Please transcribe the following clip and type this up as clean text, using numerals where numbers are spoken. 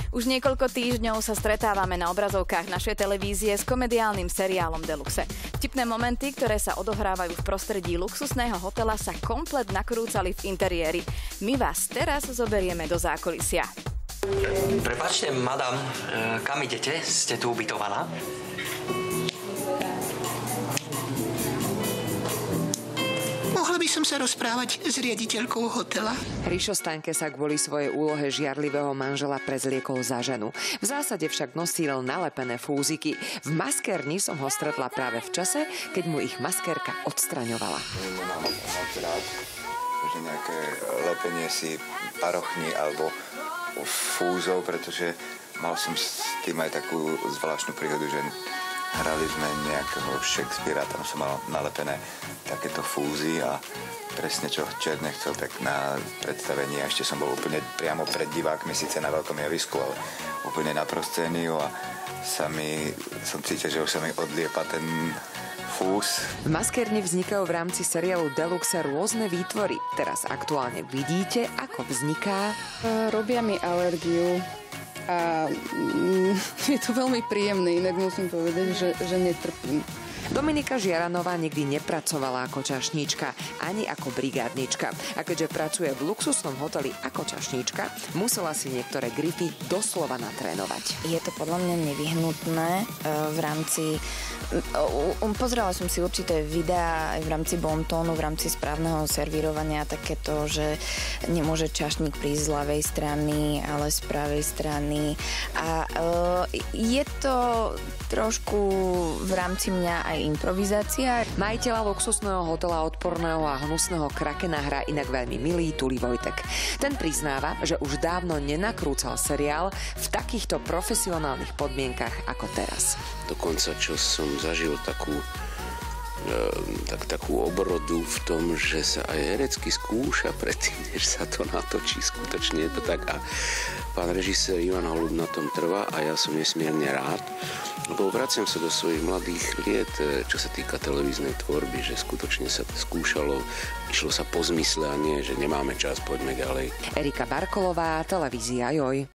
Už niekoľko týždňov sa stretávame na obrazovkách našej televízie s komediálnym seriálom Deluxe. Vtipné momenty, ktoré sa odohrávajú v prostredí luxusného hotela, sa komplet nakrúcali v interiéri. My vás teraz zoberieme do zákulisia. Prepáčte, madam, kam idete? Ste tu ubytovaná? Mohla by som sa rozprávať s riaditeľkou hotela? Ríšo Staňke sa kvôli svojej úlohe žiarlivého manžela prezliekol za ženu. V zásade však nosil nalepené fúziky. V maskérni som ho stretla práve v čase, keď mu ich maskérka odstraňovala. Nemám moc rád, že nejaké lepenie si parochní alebo fúzov, pretože mal som s tým aj takú zvláštnu príhodu, že hrali sme nejakého Shakespearea, tam som mal nalepené takéto fúzy a presne čo Čert nechcel, tak na predstavení a ešte som bol úplne priamo pred divákmi, síce na veľkom javisku, ale úplne na proscéniu a som cítil, že už sa mi odliepa ten fúz. V maskérni vznikajú v rámci seriálu Deluxe rôzne výtvory. Teraz aktuálne vidíte, ako vzniká. Robia mi alergiu. A je to veľmi príjemné, inak musím povedať, že netrpím. Dominika Žiaranová nikdy nepracovala ako čašníčka, ani ako brigádnička. A keďže pracuje v luxusnom hoteli ako čašníčka, musela si niektoré grify doslova natrénovať. Je to podľa mňa nevyhnutné v rámci... Pozerala som si určité videá aj v rámci bontónu, v rámci správneho servírovania, takéto, že nemôže čašník prísť z ľavej strany, ale z pravej strany. A je to trošku v rámci mňa aj improvizácia. Majiteľa luxusného hotela odporného a hnusného krakena hrá inak veľmi milý Tuli Vojtek. Ten priznáva, že už dávno nenakrúcal seriál v takýchto profesionálnych podmienkach ako teraz. Dokonca, čo som zažil takú obrodu v tom, že sa aj herecky skúša predtým, než sa to natočí. Skutočne je to tak. A pán režisér Ivan Holub na tom trvá a ja som nesmierne rád, lebo vraciam sa do svojich mladých liet, čo sa týka televíznej tvorby, že skutočne sa skúšalo, išlo sa po zmysle a nie, že nemáme čas, poďme ďalej. Erika Barkolová, televízia Joj.